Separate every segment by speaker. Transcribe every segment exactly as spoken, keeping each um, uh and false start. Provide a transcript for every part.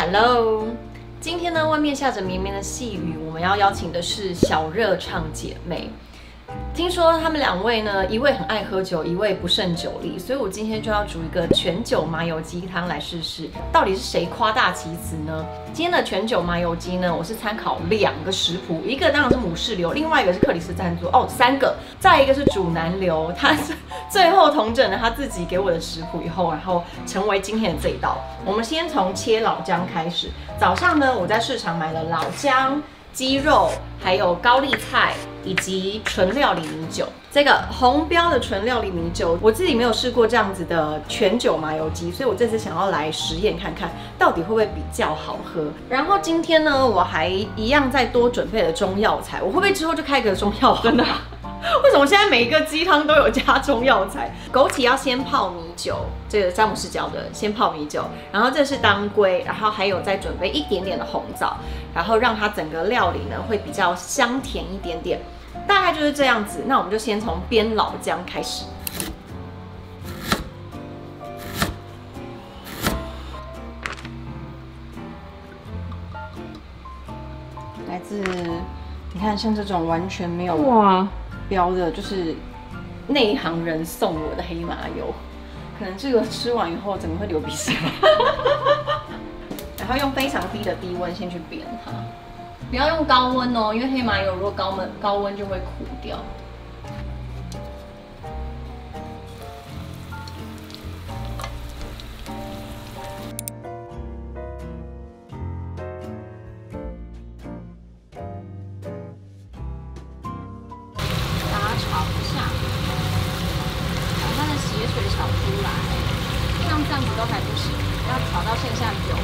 Speaker 1: Hello， 今天呢，外面下着绵绵的细雨，我们要邀请的是小热唱姐妹。听说他们两位呢，一位很爱喝酒，一位不胜酒力，所以我今天就要煮一个全酒麻油鸡汤来试试，到底是谁夸大其词呢？今天的全酒麻油鸡呢，我是参考两个食谱，一个当然是母士流，另外一个是克里斯赞助哦，三个，再一个是主南流，他是最后统整了他自己给我的食谱以后，然后成为今天的这一道。我们先从切老姜开始。早上呢，我在市场买了老姜、鸡肉，还有高丽菜，以及纯料理米酒。这个红标的纯料理米酒，我自己没有试过这样子的全酒麻油鸡，所以我这次想要来实验看看，到底会不会比较好喝。然后今天呢，我还一样再多准备了中药材，我会不会之后就开个中药真的？为什么现在每一个鸡汤都有加中药材？枸杞要先泡米酒，这个詹姆士教的，先泡米酒。然后这是当归，然后还有再准备一点点的红枣，然后让它整个料理呢会比较香甜一点点。大概就是这样子。那我们就先从煸老姜开始。来自，你看像这种完全没有哇标的，就是内行人送我的黑麻油，可能这个吃完以后整个会流鼻血。然后用非常低的低温先去煸它。不要用高温哦，因为黑麻油如果高温高温就会苦掉。把它炒一下，把它的血水炒出来，像这样子都还不行，要炒到剩下油。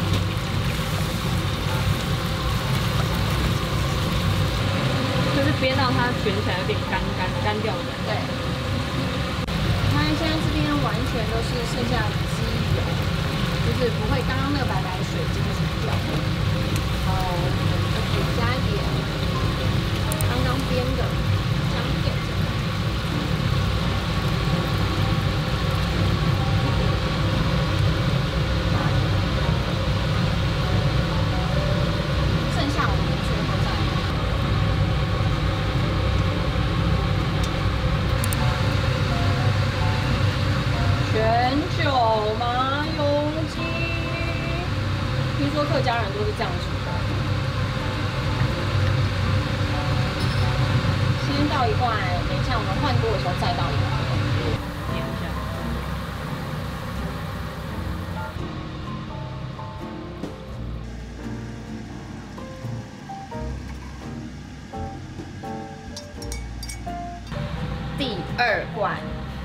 Speaker 2: 就是煸到它卷起来有点干干干掉的。
Speaker 1: 对。你看现在这边完全都是剩下鸡油，就是不会刚刚那个白白水晶是掉的。然后我们就可以加一点刚刚煸的姜片。剩下我们最后再。全酒麻油鸡，听说客家人都是这样煮的。先倒一罐，等一下我们换锅的时候再倒一罐。
Speaker 2: 点一下。
Speaker 1: 第二罐。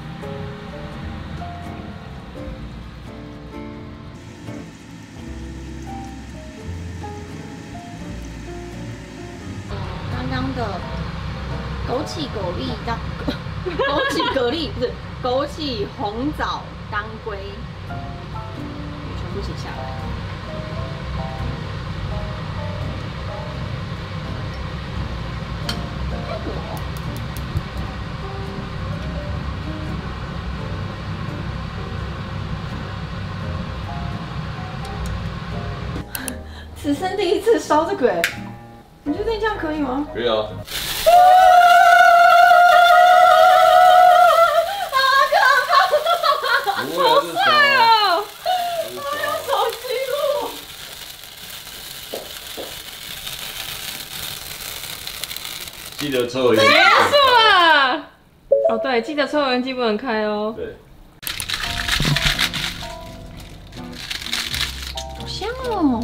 Speaker 1: 刚刚的枸杞、蛤蜊当枸杞、蛤蜊不是枸杞、红枣、当归，全部写下来。此生第一次烧这个，哎，你觉得这样可以吗？
Speaker 3: 可以啊。
Speaker 1: 好帅哦！我用手机录。
Speaker 3: 记得抽油烟机。
Speaker 2: 结束了。哦，对，记得抽油烟机不能开哦。
Speaker 3: 对。
Speaker 1: 好香哦！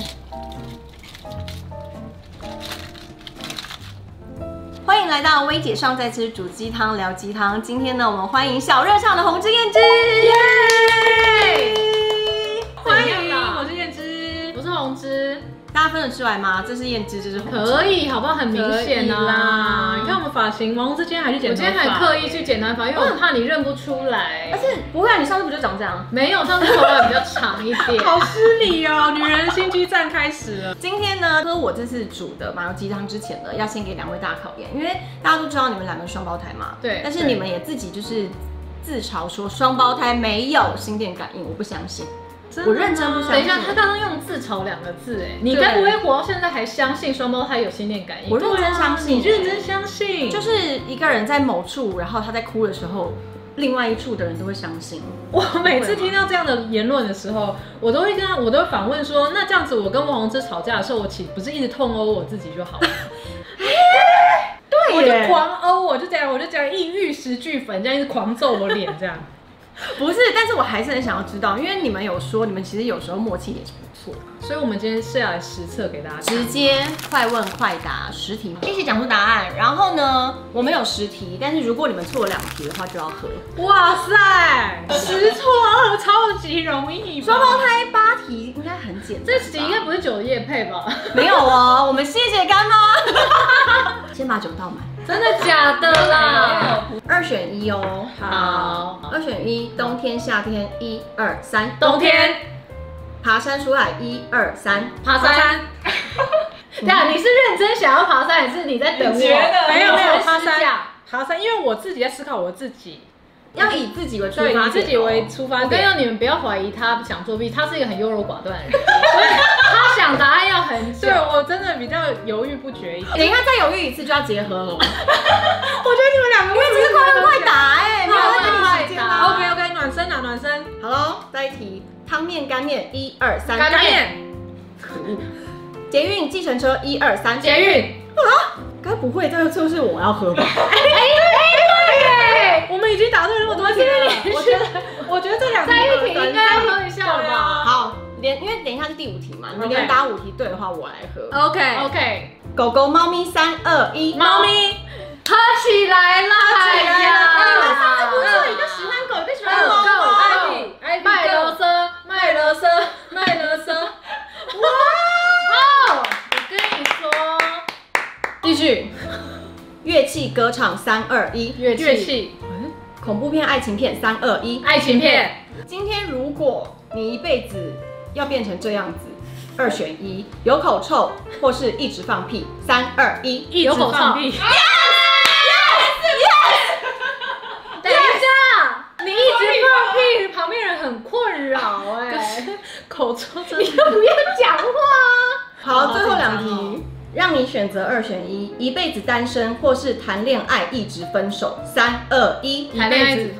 Speaker 1: 欢迎来到薇姐上在吃煮鸡汤聊鸡汤。今天呢，我们欢迎小热唱的红之燕之，耶！欢迎，
Speaker 2: 我是燕之，我是红之。
Speaker 1: 大家分得出来吗？这是燕之，这是红之。
Speaker 2: 可以，好不好？很明显
Speaker 4: 啦。
Speaker 2: 啊！
Speaker 4: 你看我们发型，王之今天还去剪
Speaker 2: 我
Speaker 4: 头发，
Speaker 2: 今天还刻意去剪短发，因为我怕你认不出来。
Speaker 1: 而且不会啊，你上次不就长这样？
Speaker 2: 没有，上次头发比较长一点。
Speaker 4: 好失礼哦！女人心机战开始了。
Speaker 1: 今天呢，喝我这次煮的麻油鸡汤之前呢，要先给两位大考验，因为大家都知道你们两个双胞胎嘛。
Speaker 2: 对。
Speaker 1: 但是你们也自己就是自嘲说双胞胎没有心电感应，我不相信。 我认真不相信。
Speaker 5: 等一下，他刚刚用自嘲两个字，哎，你该不会活到现在还相信双胞胎有心电感应？
Speaker 1: 我认真相信，
Speaker 5: 你认真相信，
Speaker 1: 就是一个人在某处，然后他在哭的时候，另外一处的人都会相信。
Speaker 4: 我每次听到这样的言论的时候，我都会跟他，我都会反问说，那这样子我跟王宏之吵架的时候，我岂不是一直痛殴我自己就好了？
Speaker 1: 对，
Speaker 4: 我就狂殴，我就这样，我就这样一玉石俱焚，这样一直狂揍我脸，这样。
Speaker 1: 不是，但是我还是很想要知道，因为你们有说，你们其实有时候默契也是不错的。
Speaker 4: 所以我们今天是要来实测给大家看，
Speaker 1: 直接快问快答十题，一起讲出答案。然后呢，我们有十题，但是如果你们错了两题的话，就要喝。
Speaker 4: 哇塞，十错二超级容易吧。
Speaker 1: 双胞胎八题应该很简单。
Speaker 5: 这题应该不是酒的业配吧？
Speaker 1: 没有哦，我们谢谢干妈。先把酒倒满。
Speaker 5: 真的假的啦？
Speaker 1: 二选一哦。
Speaker 5: 好，
Speaker 1: 二选一，冬天夏天，一二三，
Speaker 5: 冬天。
Speaker 1: 爬山出海，一二三，
Speaker 5: 爬山。对啊，你是认真想要爬山，还是你在等我？
Speaker 2: 你觉得
Speaker 4: 没有没有
Speaker 5: 我
Speaker 4: 爬山
Speaker 5: 试驾，
Speaker 4: 爬山，因为我自己在思考我自己，
Speaker 1: 要以自己为出发
Speaker 4: 对，
Speaker 1: 点，
Speaker 4: 以自己为出发
Speaker 5: 我跟你
Speaker 4: 点。
Speaker 5: 说，你们不要怀疑他想作弊，他是一个很优柔寡断的人，所以他想答案要很久。
Speaker 4: 对我真的比较犹豫不决一点。
Speaker 1: 等一下再犹豫一次就要结合了。
Speaker 4: 我觉得你们两个
Speaker 1: 因为这是快问快答哎，没有在给你时间吗
Speaker 4: OK OK， 暖身啊暖身。
Speaker 1: 好喽，再一题，汤面干面，一二三，
Speaker 5: 干面。
Speaker 1: 可恶。捷运计程车，一二三，
Speaker 5: 捷运。
Speaker 1: 啊？该不会这个就是我要喝吧？
Speaker 5: 对，
Speaker 4: 我们已经答对那么多题了，我觉得我觉得这两题
Speaker 5: 再一题应该要喝一下了吧
Speaker 1: 好，连因为等一下是第五题嘛，你们
Speaker 5: OK
Speaker 1: 连答五题对的话，我来喝。
Speaker 4: OK
Speaker 5: OK，
Speaker 1: 狗狗、猫咪，三二一，
Speaker 4: 猫咪。
Speaker 5: 喝起来啦！
Speaker 1: 哎呀，你们上次不是说
Speaker 5: 哎
Speaker 1: 一个喜欢狗，一个喜欢
Speaker 5: 够
Speaker 1: 猫吗？
Speaker 5: 够够！卖乐色，卖乐色，
Speaker 4: 卖了色，
Speaker 5: 哇！哦，我跟你说，
Speaker 1: 继续，乐器歌唱，三二一，
Speaker 5: 乐
Speaker 4: 乐器，
Speaker 1: 恐怖片、爱情片，三二一，
Speaker 5: 爱情片，
Speaker 1: 今天如果你一辈子要变成这样子，二选一，有口臭或是一直放屁，三二一，
Speaker 4: 一直放屁。
Speaker 5: 等一下，你一直放屁，旁边人很困扰哎。
Speaker 4: 口臭真的。
Speaker 5: 你都不要讲话啊！
Speaker 1: 好，最后两题，让你选择二选一，一辈子单身或是谈恋爱一直分手，三二一，
Speaker 5: 谈恋爱一直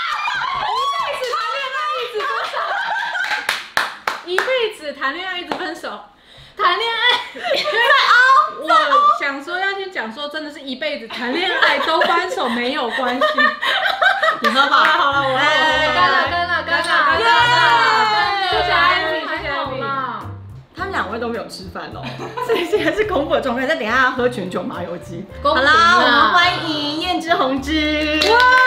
Speaker 4: 一辈子谈恋爱一直分手。
Speaker 5: 谈恋爱，
Speaker 4: 我想说要先讲说，真的是一辈子谈恋爱都分手没有关系。
Speaker 1: 你喝吧。
Speaker 4: 好了，我喝，我
Speaker 5: 干了干了干了干了！
Speaker 4: 谢谢艾米，谢谢艾米。
Speaker 1: 他们两位都没有吃饭哦，所以现在是空腹的状态。再等一下喝全酒麻油鸡。
Speaker 5: 好
Speaker 1: 好啦，我们欢迎燕之红之。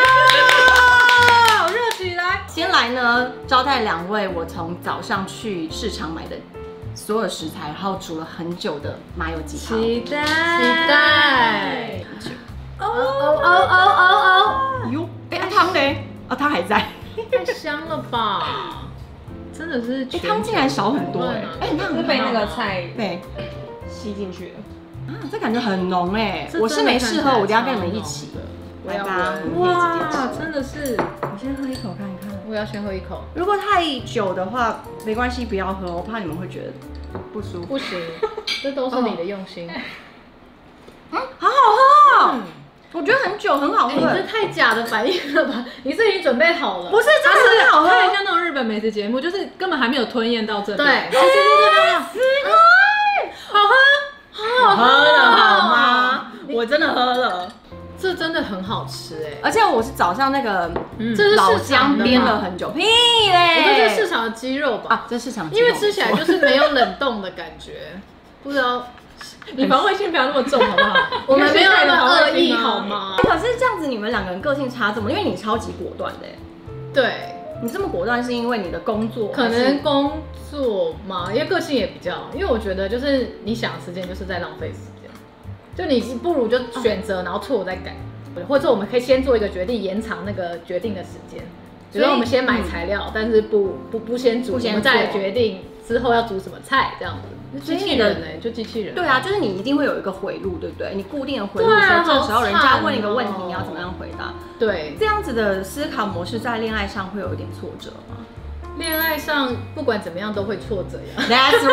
Speaker 4: 哇，热起来！
Speaker 1: 先来呢，招待两位我从早上去市场买的所有食材，然后煮了很久的麻油鸡汤。
Speaker 4: 期待，
Speaker 5: 期待。哦哦哦哦哦！
Speaker 1: 哟，哎，汤嘞？啊，汤还在。
Speaker 5: 太香了吧！
Speaker 4: 真的是
Speaker 1: 哎，汤竟然少很多哎，哎，那
Speaker 2: 是被那个菜
Speaker 1: 对
Speaker 2: 吸进去了。
Speaker 1: 啊，这感觉很浓哎。
Speaker 4: 这
Speaker 1: 我是没试喝，我等一下跟你们一
Speaker 5: 超
Speaker 1: 起。
Speaker 5: 浓的
Speaker 1: 我要闻。
Speaker 4: 哇，真的是，
Speaker 1: 我先喝一口看看。
Speaker 5: 我要先喝一口。
Speaker 1: 如果太久的话，没关系，不要喝，我怕你们会觉得不舒服。
Speaker 5: 不行，这都是你的用心。
Speaker 1: 嗯，好好喝哦。我觉得很久很好喝。
Speaker 5: 你这太假的反应了吧？你是已经准备好了？
Speaker 1: 不是，真的很好喝。
Speaker 4: 它很像那种日本美食节目，就是根本还没有吞咽到这里。
Speaker 5: 对，
Speaker 1: 对对对对，
Speaker 4: 好喝，
Speaker 1: 好喝了好吗？我真的喝了，
Speaker 5: 这真的很好吃哎！
Speaker 1: 而且我是早上那个
Speaker 5: 这是
Speaker 1: 老
Speaker 5: 市场的
Speaker 1: 姜煸了
Speaker 5: 吗？
Speaker 1: 很久，屁
Speaker 5: 我
Speaker 1: 嘞！
Speaker 5: 觉得这是市场的鸡肉吧，
Speaker 1: 啊，这市场鸡肉，
Speaker 5: 因为吃起来就是没有冷冻的感觉，不知道
Speaker 4: 你防卫心不要那么重好不好？
Speaker 5: 我们没有那么
Speaker 4: 防
Speaker 5: 恶意
Speaker 4: 卫心
Speaker 5: 好吗？
Speaker 1: 可是这样子，你们两个人个性差这么，因为你超级果断的，
Speaker 5: 对，
Speaker 1: 你这么果断是因为你的工作，
Speaker 5: 可能工作嘛，因为个性也比较，因为我觉得就是你想的时间就是在浪费时间，就你不如就选择，然后错再改，或者我们可以先做一个决定，延长那个决定的时间。比如说我们先买材料，但是不不不先煮，
Speaker 1: 不先
Speaker 5: 我们再来
Speaker 1: 做
Speaker 5: 决定之后要煮什么菜这样子。机器人呢、就机器人。
Speaker 1: 对啊，就是你一定会有一个回路，对不对？你固定的回路，
Speaker 5: 对啊
Speaker 1: 所以这时候人家问一个
Speaker 5: 好惨哦
Speaker 1: 问题，你要怎么样回答？
Speaker 5: 对，
Speaker 1: 这样子的思考模式在恋爱上会有一点挫折吗？
Speaker 5: 恋爱上不管怎么样都会挫折呀。
Speaker 1: That's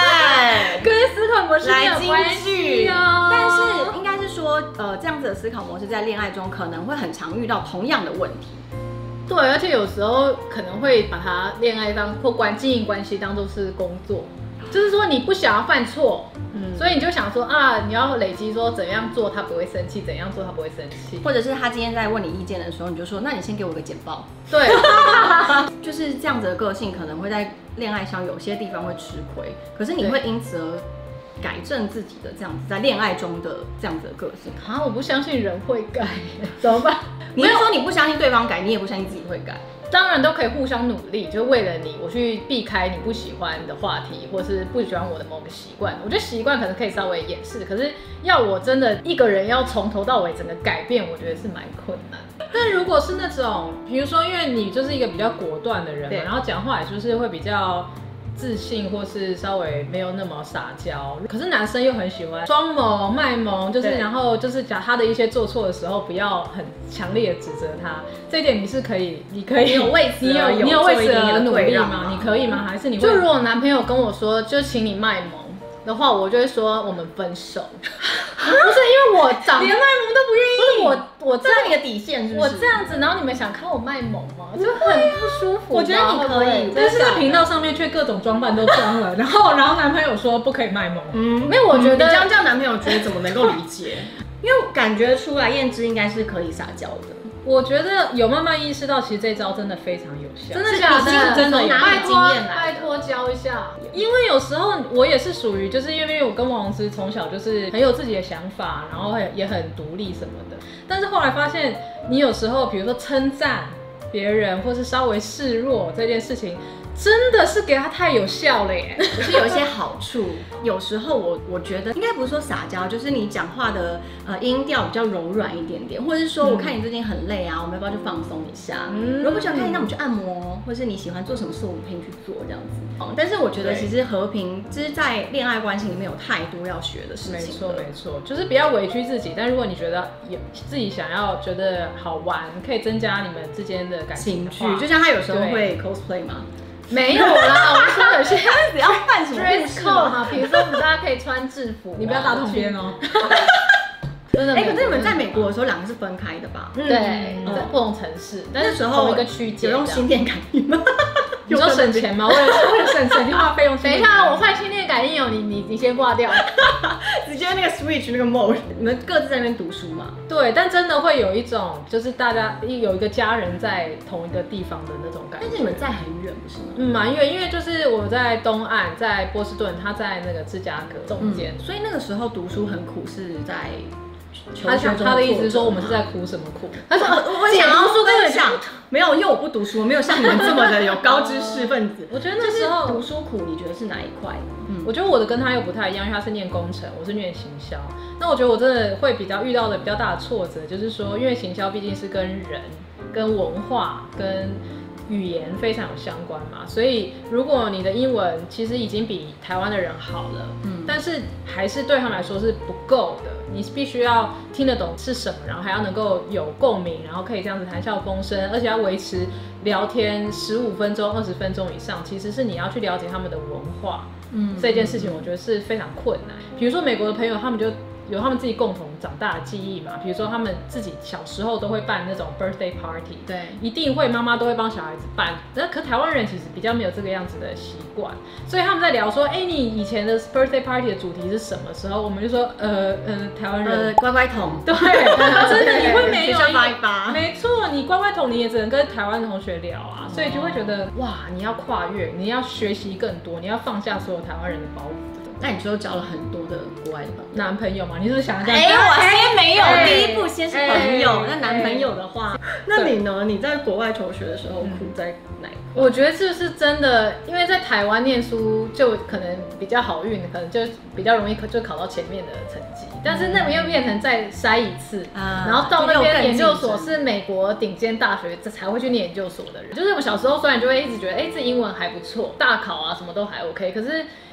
Speaker 1: right
Speaker 5: 跟思考模式没有关系哦。
Speaker 1: 但是应该是说，呃，这样子的思考模式在恋爱中可能会很常遇到同样的问题。
Speaker 5: 对，而且有时候可能会把它恋爱当或关经营关系当做是工作，就是说你不想要犯错，嗯，所以你就想说啊，你要累积说怎样做他不会生气，怎样做他不会生气，
Speaker 1: 或者是他今天在问你意见的时候，你就说，那你先给我个简报。
Speaker 5: 对，
Speaker 1: 就是这样子的个性可能会在恋爱上有些地方会吃亏，可是你会因此而改正自己的这样子在恋爱中的这样子的个性。
Speaker 5: 啊，我不相信人会改，怎么办？
Speaker 1: 你是说你不相信对方改，你也不相信自己会改？
Speaker 5: 当然都可以互相努力，就为了你，我去避开你不喜欢的话题，或是不喜欢我的某个习惯。我觉得习惯可能可以稍微掩饰，可是要我真的一个人要从头到尾整个改变，我觉得是蛮困难的。
Speaker 4: 但如果是那种，比如说，因为你就是一个比较果断的人嘛，然后讲话也就是会比较自信，或是稍微没有那么撒娇，可是男生又很喜欢装萌卖萌，就是然后就是讲他的一些做错的时候，不要很强烈的指责他，这一点你是可以，你可以，
Speaker 1: 你有为此
Speaker 4: 你有你有为此而努力吗？你可以吗？还是你会？
Speaker 5: 就如果男朋友跟我说，就请你卖萌的话，我就会说我们分手。不是因为我长
Speaker 1: 连卖萌都不愿意，
Speaker 5: 不是我我这
Speaker 1: 这是你的底线是不是？
Speaker 5: 我这样子，然后你们想看我卖萌吗？就很不舒服。
Speaker 1: 我觉得你可以，
Speaker 4: 但是在频道上面却各种装扮都装了，然后然后男朋友说不可以卖萌。
Speaker 1: 嗯，
Speaker 5: 没有，我觉得
Speaker 1: 你这样叫男朋友觉得怎么能够理解？因为感觉出来燕之应该是可以撒娇的。
Speaker 4: 我觉得有慢慢意识到，其实这招真的非常有效。
Speaker 5: 真的假的？
Speaker 4: 是真的有
Speaker 5: 拜托
Speaker 1: 经验来
Speaker 5: 拜托教一下。
Speaker 4: 因为有时候我也是属于，就是因为我跟王之从小就是很有自己的想法，然后也很独立什么的。但是后来发现，你有时候比如说称赞别人，或是稍微示弱这件事情，真的是给他太有效了耶。
Speaker 1: 可是有一些好处，有时候我我觉得应该不是说撒娇，就是你讲话的呃音调比较柔软一点点，或者是说我看你最近很累啊，我们要不要去放松一下？嗯、如果不喜欢看你，那我们去按摩，或是你喜欢做什么事，我们可以去做这样子。嗯、但是我觉得其实和平，就是在恋爱关系里面有太多要学的事情。
Speaker 4: 没错没错，就是不要委屈自己。但如果你觉得有自己想要觉得好玩，可以增加你们之间的感情的话，
Speaker 1: 就像他有时候会 cosplay 嘛。
Speaker 5: 没有啦，我说有些
Speaker 1: 只要办什么
Speaker 5: dress code 嘛，比如说我们大家可以穿制服，
Speaker 4: 你不要打统编哦。
Speaker 5: 真的，
Speaker 1: 哎，可是你们在美国的时候，两个是分开的吧？
Speaker 5: 对，在不同城市，但是同一个区间。
Speaker 1: 有用心电感应吗？
Speaker 4: 你说省钱吗？为了为了省省电话费用。
Speaker 5: 等一下，我换心电感应哦，你你你先挂掉。
Speaker 1: 直接那个 switch 那个 mode， 你们各自在那边读书嘛？
Speaker 4: 对，但真的会有一种，就是大家有一个家人在同一个地方的那种感觉。
Speaker 1: 但是你们在很远，不是吗？
Speaker 4: 嗯，蛮远，因为就是我在东岸，在波士顿，他在那个芝加哥中间、
Speaker 1: 嗯，所以那个时候读书很苦，是在。
Speaker 4: 他想他的意思是说我们是在苦什么苦？
Speaker 1: 他说我想要书根本想没有，因为我不读书，我没有像你们这么的有高知识分子。
Speaker 4: 我觉得那时候
Speaker 1: 读书苦，你觉得是哪一块？
Speaker 4: 嗯，我觉得我的跟他又不太一样，因为他是念工程，我是念行销。那我觉得我真的会比较遇到的比较大的挫折，就是说，因为行销毕竟是跟人、跟文化、跟语言非常有相关嘛，所以如果你的英文其实已经比台湾的人好了，嗯，但是还是对他们来说是不够的。你必须要听得懂是什么，然后还要能够有共鸣，然后可以这样子谈笑风生，而且要维持聊天十五分钟、二十分钟以上，其实是你要去了解他们的文化，嗯，这件事情我觉得是非常困难。比如说美国的朋友，他们就有他们自己共同长大的记忆嘛，比如说他们自己小时候都会办那种 birthday party， 对，一定会妈妈都会帮小孩子办。那可台湾人其实比较没有这个样子的习惯，所以他们在聊说，哎、欸，你以前的 birthday party 的主题是什么时候？我们就说，呃呃，台湾人、
Speaker 1: 呃、乖乖桶，
Speaker 4: 对，真的你会没有
Speaker 1: 发一发，
Speaker 4: 没错，你乖乖桶你也只能跟台湾同学聊啊，所以就会觉得哇，你要跨越，你要学习更多，你要放下所有台湾人的包袱。
Speaker 1: 那你就交了很多的国外的
Speaker 4: 男朋友嘛？你是不是想这
Speaker 1: 样？哎、欸，我先没有，
Speaker 4: 欸、
Speaker 1: 第一步先是朋友。那、欸、男朋友的话，欸、那你呢？你在国外求学的时候苦在哪一块？
Speaker 5: 我觉得这是真的，因为在台湾念书就可能比较好运，可能就比较容易就考到前面的成绩。但是那边又变成再筛一次，嗯、然后到那边研究所是美国顶尖大学才会去念研究所的人。就是我小时候虽然就会一直觉得，哎、欸，这英文还不错，大考啊什么都还 OK， 可是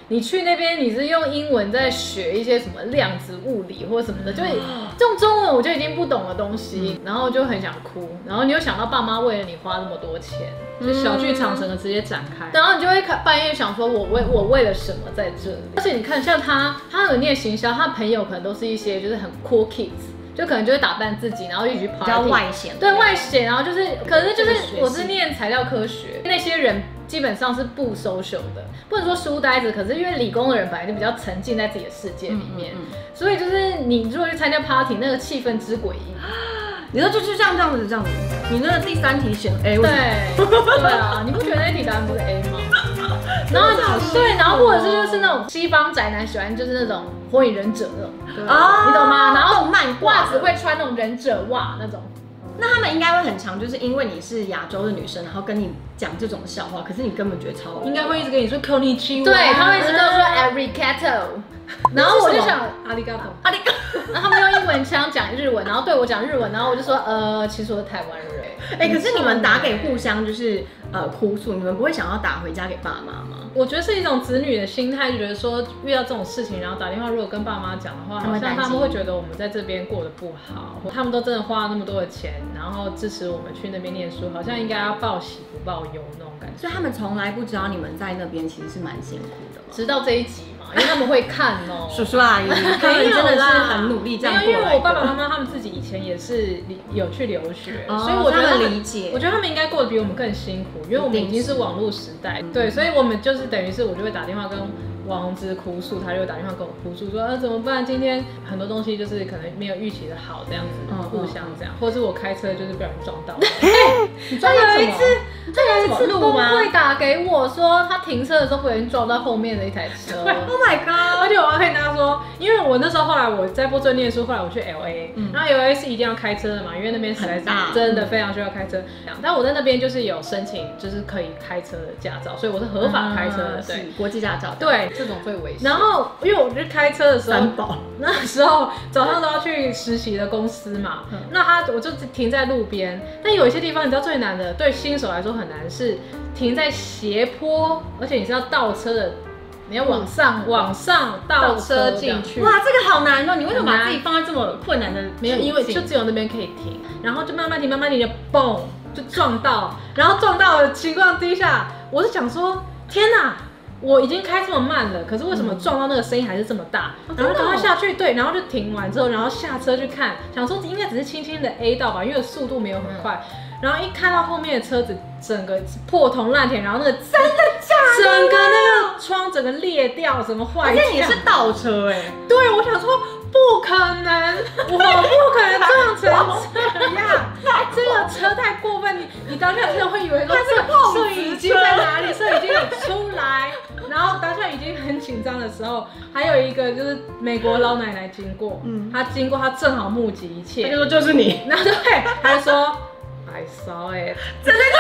Speaker 5: 你去那边你是用英文在学一些什么量子物理或什么的，就是这种中文我就已经不懂的东西，然后就很想哭，然后你又想到爸妈为了你花那么多钱，
Speaker 4: 就小剧场整个直接展开，
Speaker 5: 然后你就会半夜想说我为我为了什么在这里？而且你看像他，他有念行销，他朋友可能都是一些就是很 cool kids。就可能就会打扮自己，然后一起去 party，
Speaker 1: 比较外显，
Speaker 5: 对外显，然后就是，可是就是我是念材料科学，那些人基本上是不 social 的，不能说书呆子，可是因为理工的人本来就比较沉浸在自己的世界里面，嗯嗯嗯、所以就是你如果去参加 party， 那个气氛之诡异。
Speaker 1: 你说就是像这样子这样子，你那个第三题选 A，
Speaker 5: 对对啊，你不觉得那题答案不是 A 吗？然后对，然后或者是就是那种西方宅男喜欢就是那种火影忍者那种，啊，你懂吗？然后
Speaker 1: 动漫
Speaker 5: 袜子会穿那种忍者袜那种。
Speaker 1: 那他们应该会很强，就是因为你是亚洲的女生，然后跟你讲这种笑话，可是你根本觉得超，
Speaker 4: 应该会一直跟你说 konnichiwa，
Speaker 5: 对，他会一直跟我说 arigato。然后我就想
Speaker 4: 阿里嘎多，
Speaker 1: 阿里嘎，
Speaker 5: 然后他们用英文腔讲日文，然后对我讲日文，然后我就说呃，其实我是台湾人。
Speaker 1: 哎、欸，可是你们打给互相就是呃哭诉，你们不会想要打回家给爸妈吗？
Speaker 4: 我觉得是一种子女的心态，就觉得说遇到这种事情，然后打电话如果跟爸妈讲的话，好像他们会觉得我们在这边过得不好，他们都真的花了那么多的钱，然后支持我们去那边念书，好像应该要报喜不报忧那种感觉。
Speaker 1: 所以他们从来不知道你们在那边其实是蛮辛苦的嘛，
Speaker 5: 直到这一集嘛，因为他们会看哦、喔。
Speaker 1: 叔叔阿姨，他们真的是很努力这样过来的。
Speaker 4: 因为我爸爸妈妈他们自己以前也是有去留学，
Speaker 1: 哦、
Speaker 4: 所以我觉得他们
Speaker 1: 理解。
Speaker 4: 我觉得他们应该过得比我们更辛苦，因为我们已经是网络时代，对，所以我们就是等于是我就会打电话跟王宏之哭诉，他就会打电话跟我哭诉说，呃、啊、怎么办？今天很多东西就是可能没有预期的好，这样子，嗯、互相这样，或者是我开车就是被人撞到。
Speaker 5: 欸、你撞到什么？有一次，
Speaker 1: 他有一次
Speaker 5: 工会打给我说，他停车的时候不小心撞到后面的一台车。
Speaker 1: Oh my god！
Speaker 4: 而且我要跟他说，因为我那时候后来我在波士顿念书，后来我去 L A，、嗯、然后 L A 是一定要开车的嘛，因为那边实在是真的非常需要开车。嗯、但我在那边就是有申请，就是可以开车的驾照，所以我是合法开车的，嗯、对，
Speaker 1: 国际驾照。
Speaker 4: 对。
Speaker 5: 这种最危险。
Speaker 4: 然后，因为我去开车的时候，
Speaker 1: 三宝
Speaker 4: 那时候早上都要去实习的公司嘛，嗯、那他我就停在路边。但有一些地方你知道最难的，对新手来说很难，是停在斜坡，而且你是要倒车的，
Speaker 5: 你要往上、
Speaker 4: 嗯、往上倒车进去。
Speaker 1: 哇，这个好难哦！你为什么把自己放在这么困难的？
Speaker 4: 没有，因为就只有那边可以停，然后就慢慢停，慢慢停，就嘣就撞到，然后撞到的情况之下，我是想说，天哪！我已经开这么慢了，可是为什么撞到那个声音还是这么大？嗯、然后赶快下去，对，然后就停完之后，然后下车去看，想说应该只是轻轻的 A 到吧，因为速度没有很快。嗯、然后一看到后面的车子，整个破铜烂铁，然后那个真的假的？整个那个窗整个裂掉，怎么坏掉？
Speaker 1: 而且你是倒车哎、欸，
Speaker 4: 对，我想说不可能，我不可能撞成这样，这个车太过分，你你当下真的会以为说这个摄影机在哪里，摄影机有出来。然后当下已经很紧张的时候，还有一个就是美国老奶奶经过，嗯，她经过，她正好目击一切，
Speaker 1: 她就说就是你，
Speaker 4: 然后对，她就说 I saw it， 真的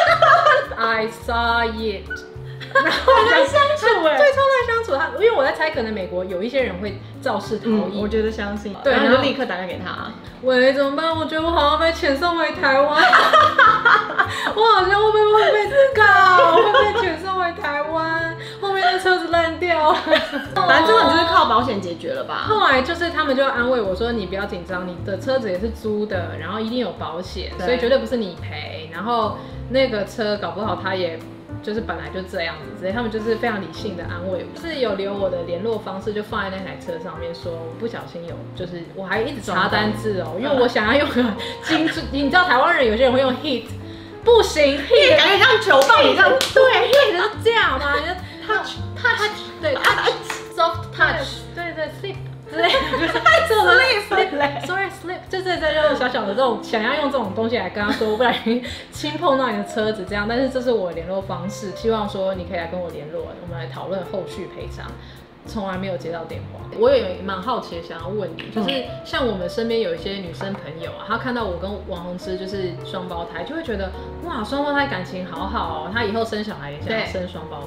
Speaker 4: ，I saw it， 然后很难相处哎，对，超难相处。他因为我在猜，可能美国有一些人会肇事逃逸，
Speaker 1: 嗯、我觉得相信，
Speaker 4: 对，
Speaker 1: 然后就立刻打电话给他，
Speaker 4: 喂，怎么办？我觉得我好像被遣送回台湾，我好像会不会被告，会被遣送回台湾。后面的车子烂掉，
Speaker 1: 反正最后你就是靠保险解决了吧？
Speaker 4: 后来就是他们就安慰我说：“你不要紧张，你的车子也是租的，然后一定有保险，所以绝对不是你赔。然后那个车搞不好他也就是本来就这样子，所以他们就是非常理性的安慰我，就是有留我的联络方式，就放在那台车上面，说我不小心有，就是我还一直查单字哦，因为我想要用个精致，你知道台湾人有些人会用 hit， 不行 hit
Speaker 1: 感觉像球棒一样，
Speaker 4: 对 hit 是这样嘛。touch touch 对 touch
Speaker 5: soft touch
Speaker 4: 对对 slip 之类的，就是这种 slip sorry slip 就这这就是小小的这种想要用这种东西来跟他说，不然轻碰到你的车子这样，但是这是我的联络方式，希望说你可以来跟我联络，我们来讨论后续赔偿。从来没有接到电话，我也蛮好奇的想要问你，就是像我们身边有一些女生朋友啊，她看到我跟王宏之就是双胞胎，就会觉得哇，双胞胎感情好好哦，她以后生小孩也想要生双胞胎。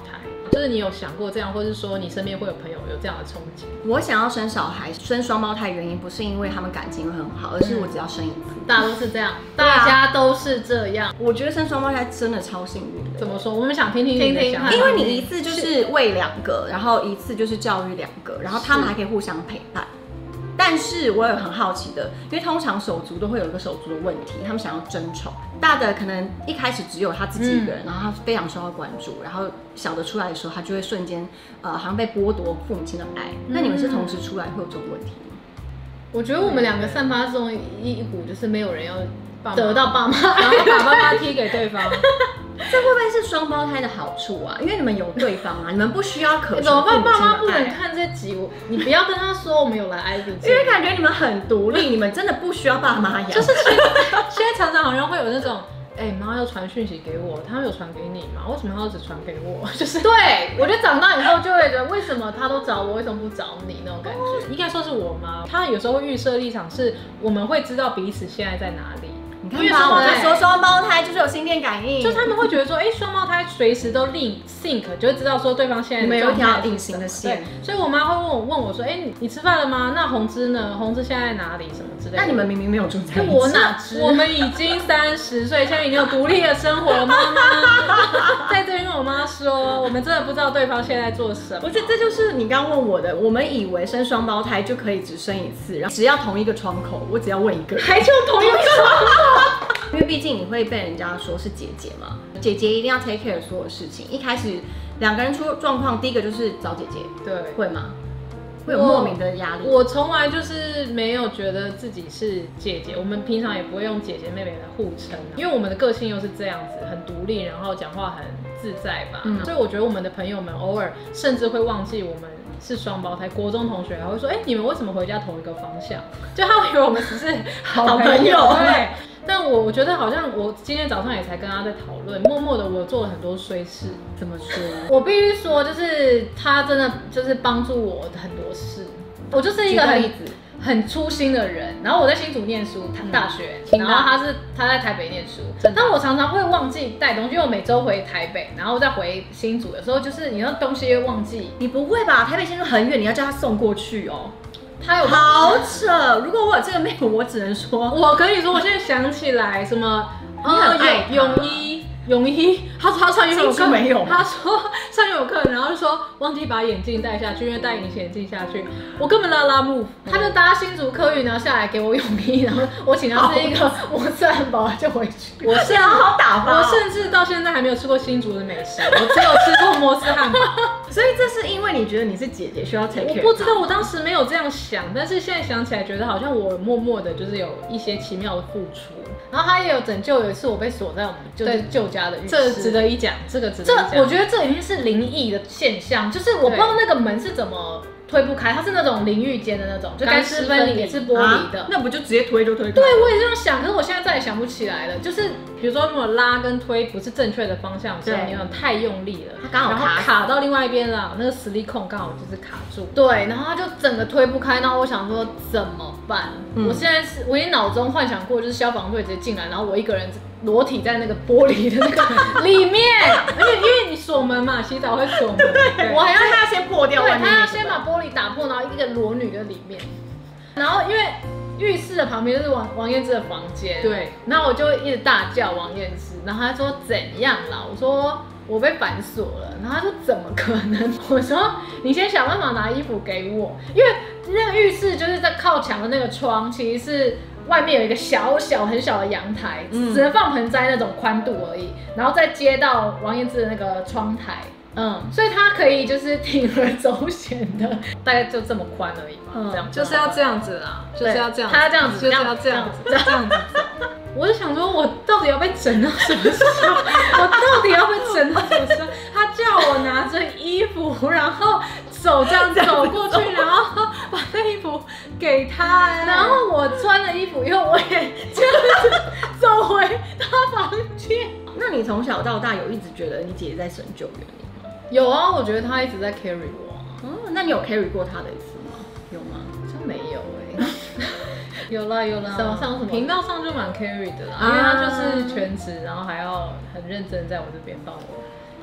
Speaker 5: 就是你有想过这样，或是说你身边会有朋友有这样的憧憬？
Speaker 1: 我想要生小孩，生双胞胎原因不是因为他们感情会很好，而是我只要生一次。
Speaker 5: 大家都是这样，大家都是这样。
Speaker 1: 我觉得生双胞胎真的超幸运的。
Speaker 5: 怎么说？我们想听听你的想法。
Speaker 1: 因为你一次就是喂两个，然后一次就是教育两个，然后他们还可以互相陪伴。但是我有很好奇的，因为通常手足都会有一个手足的问题，他们想要争宠。大的可能一开始只有他自己一个人，嗯、然后他非常受到关注，然后小的出来的时候，他就会瞬间呃好像被剥夺父母亲的爱。嗯、那你们是同时出来会有这种问题吗？
Speaker 5: 我觉得我们两个散发这种一一股就是没有人要得到爸妈，
Speaker 4: 然后把爸妈踢给对方。
Speaker 1: 这会不会是双胞胎的好处啊？因为你们有对方啊，你们不需要渴求。
Speaker 5: 怎么办？爸妈不能看这集，你不要跟他说我们有来 Ivy，
Speaker 1: 因为感觉你们很独立，你们真的不需要爸妈养。
Speaker 4: 就是现在现在常常好像会有那种，哎、欸，妈要传讯息给我，他有传给你吗？为什么他只传给我？就是
Speaker 5: 对我觉得长大以后就会觉得，为什么他都找我，为什么不找你那种感觉？哦、
Speaker 4: 应该说是我妈，她有时候会预设立场是，我们会知道彼此现在在哪里。
Speaker 1: 你看吧，我在说双胞胎就是有心电感应，
Speaker 4: 就他们会觉得说，哎、欸，双胞胎随时都 link sync， 就会知道说对方现在
Speaker 1: 没有一条隐形的线。
Speaker 4: 所以我妈会问我问我说，哎、欸，你吃饭了吗？那红芝呢？红芝现在在哪里？什么之类的。
Speaker 1: 那你们明明没有住在一起，
Speaker 4: 我哪知？我们已经三十岁，现在已经有独立的生活了。妈妈在这边跟我妈说，我们真的不知道对方现在在做什么。
Speaker 1: 不是，这就是你刚问我的。我们以为生双胞胎就可以只生一次，然后只要同一个窗口，我只要问一个人，
Speaker 5: 还就同一个窗口。
Speaker 1: 因为毕竟你会被人家说是姐姐嘛，姐姐一定要 take care 所有事情。一开始两个人出状况，第一个就是找姐姐，
Speaker 4: 对，
Speaker 1: 会吗？会有莫名的压力。
Speaker 4: 我从来就是没有觉得自己是姐姐，我们平常也不会用姐姐妹妹来互称、啊，因为我们的个性又是这样子，很独立，然后讲话很自在吧。嗯、所以我觉得我们的朋友们偶尔甚至会忘记我们是双胞胎。国中同学还会说，哎、欸，你们为什么回家同一个方向？就他以为我们只是好朋友，对。但我我觉得好像我今天早上也才跟他在讨论，默默的我做了很多衰事。
Speaker 1: 怎么说？
Speaker 5: 我必须说，就是他真的就是帮助我很多事。我就是一个很很粗心的人，然后我在新竹念书，大学，嗯、然后他是他在台北念书，但我常常会忘记带东西，因为我每周回台北，然后再回新竹，有时候就是你那东西会忘记。
Speaker 1: 你不会吧？台北新竹很远，你要叫他送过去哦。
Speaker 5: 他有
Speaker 1: 好扯！如果我有这个妹，我只能说，
Speaker 4: 我跟你说，我现在想起来什么，
Speaker 1: 呃，
Speaker 4: 泳泳衣，泳衣，他他上游泳课
Speaker 1: 没有，
Speaker 4: 他说上游泳课，然后就说忘记把眼镜戴下去，因为戴隐形眼镜下去，我根本拉拉木，
Speaker 5: 他就搭新竹客运然后下来给我泳衣，然后我请他吃一个摩斯汉堡就回去。
Speaker 1: 我是好好打发，
Speaker 4: 我甚至到现在还没有吃过新竹的美食，我只有吃过摩斯汉堡。
Speaker 1: 所以这是因为你觉得你是姐姐需要 take care。
Speaker 4: 我不知道，我当时没有这样想，但是现在想起来，觉得好像我默默的，就是有一些奇妙的付出。
Speaker 5: 然后他也有拯救，有一次我被锁在我们就是旧家的浴室，
Speaker 4: 这值得一讲，这个值得一讲。
Speaker 5: 这我觉得这已经是灵异的现象，就是我不知道那个门是怎么推不开，它是那种淋浴间的那种，就干湿分离也是玻璃的、啊，
Speaker 1: 那不就直接推就推开？
Speaker 5: 对，我也这样想，可是我现在再也想不起来了。就是
Speaker 4: 比如说，如果拉跟推不是正确的方向，所以你有点太用力了，
Speaker 1: 它刚好
Speaker 4: 然后卡到另外一边了，那个实力控刚好就是卡住。
Speaker 5: 对，然后它就整个推不开，然后我想说怎么办？嗯、我现在是我已经脑中幻想过，就是消防队直接进来，然后我一个人裸体在那个玻璃的那个里面，
Speaker 4: 而且因为你锁门嘛，洗澡会锁门，
Speaker 1: 对，我还要他先破掉外面，
Speaker 5: 他要先把玻璃打破，然后一个裸女在里面，然后因为浴室的旁边就是王王燕之的房间，
Speaker 4: 对，
Speaker 5: 然后我就一直大叫王燕之，然后他说怎样啦？我说我被反锁了，然后他说怎么可能？我说你先想办法拿衣服给我，因为那个浴室就是在靠墙的那个窗，其实是外面有一个小小很小的阳台，嗯、只能放盆栽那种宽度而已，然后再接到王燕之的那个窗台。嗯，所以它可以就是铤而走险的，大概就这么宽而已嘛，嗯、这样
Speaker 4: 就是要这样子啦，就是要这样子，
Speaker 5: 他要这样子，
Speaker 4: 就是要这样子，这样子走。我就想说，我到底要被整到什么时候？我到底要被整到什么时候？他叫我拿着衣服，然后手这样走过去，然后把那衣服给他、欸，
Speaker 5: 然后我穿了衣服以后，我也这样子走回他房间。
Speaker 1: 那你从小到大有一直觉得你姐姐在神救援你？
Speaker 5: 有啊，我觉得他一直在 carry 我、啊。
Speaker 1: 哦，那你有 carry 过他的一次吗？有吗？
Speaker 5: 好像没有哎、欸。
Speaker 4: 有啦有啦，
Speaker 5: 什么上什么
Speaker 4: 频道上就蛮 carry 的啦，啊、因为他就是全职，然后还要很认真在我这边帮我。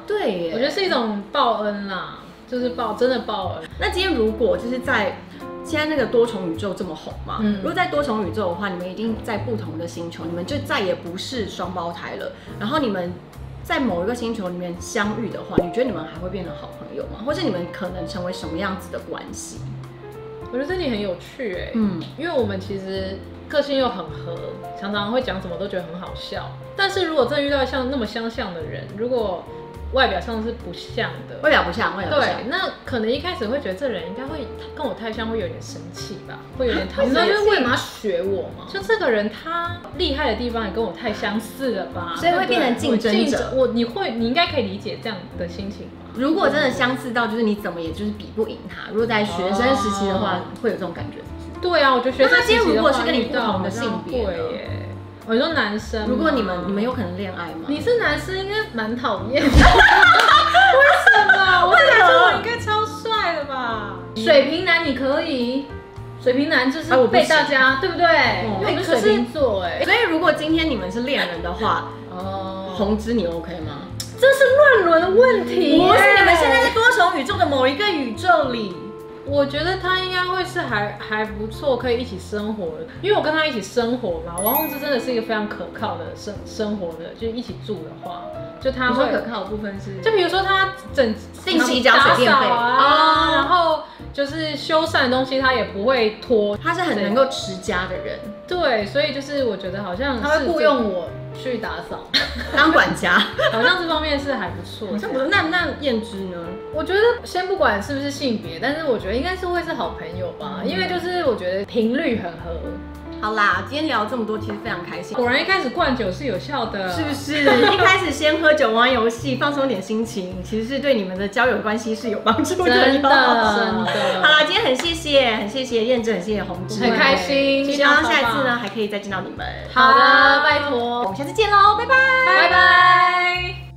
Speaker 1: 对耶，
Speaker 5: 我觉得是一种报恩啦，就是报真的报恩。
Speaker 1: 那今天如果就是在现在那个多重宇宙这么红嘛，嗯，如果在多重宇宙的话，你们一定在不同的星球，你们就再也不是双胞胎了。然后你们在某一个星球里面相遇的话，你觉得你们还会变成好朋友吗？或是你们可能成为什么样子的关系？
Speaker 5: 我觉得这题很有趣哎、欸，
Speaker 1: 嗯，
Speaker 5: 因为我们其实个性又很合，常常会讲什么都觉得很好笑。但是如果真的遇到像那么相像的人，如果外表上是不像的，
Speaker 1: 外表不像，外表不像，
Speaker 5: 对，那可能一开始会觉得这人应该会跟我太像，会有点生气吧，会有点讨厌。
Speaker 1: 你知道就是为什么要学我吗？
Speaker 5: 就这个人他厉害的地方也跟我太相似了吧，
Speaker 1: 所以会变成竞争者。
Speaker 5: 我你会你应该可以理解这样的心情吧？
Speaker 1: 如果真的相似到就是你怎么也就是比不赢他，如果在学生时期的话，哦、会有这种感觉。
Speaker 5: 对啊，我觉得学生时期的话，
Speaker 1: 那他今天如果是跟你不同的性别
Speaker 5: 会耶。我说男生，
Speaker 1: 如果你们你们有可能恋爱吗？
Speaker 5: 你是男生应该蛮讨厌的。为什么？我是男生，我应该超帅的吧？水瓶男你可以，水瓶男就是被大家、啊、对不对？因为我们是水瓶座哎。
Speaker 1: 所以如果今天你们是恋人的话，哦，红之你 OK 吗？
Speaker 5: 这是乱伦的问题。
Speaker 1: 不是，你们现在在多重宇宙的某一个宇宙里。
Speaker 5: 我觉得他应该会是还还不错，可以一起生活的。因为我跟他一起生活嘛，王宏之真的是一个非常可靠的生生活的，就一起住的话，就他会
Speaker 1: 可靠的部分是，
Speaker 5: 就比如说他整
Speaker 1: 定期缴水电费
Speaker 5: 啊，然后就是修缮的东西他也不会拖，
Speaker 1: 他是很能够持家的人。
Speaker 5: 对，所以就是我觉得好像
Speaker 1: 他会雇佣我去打扫，当管家，
Speaker 5: 好像这方面是还不错。
Speaker 1: 好像不是，那那燕之呢？
Speaker 5: 我觉得先不管是不是性别，但是我觉得应该是会是好朋友吧，嗯、因为就是我觉得频率很合。
Speaker 1: 好啦，今天聊这么多，其实非常开心。
Speaker 5: 果然一开始灌酒是有效的，
Speaker 1: 是不是？一开始先喝酒玩游戏，放松点心情，其实是对你们的交友关系是有帮助的。
Speaker 5: 真的，真的。
Speaker 1: 好啦，今天很谢谢，很谢谢燕之，很谢谢宏之，
Speaker 5: 很开心。
Speaker 1: 希望下一次呢还可以再见到你们。
Speaker 5: 好的，拜托。
Speaker 1: 我们下次见喽，拜拜，
Speaker 5: 拜拜。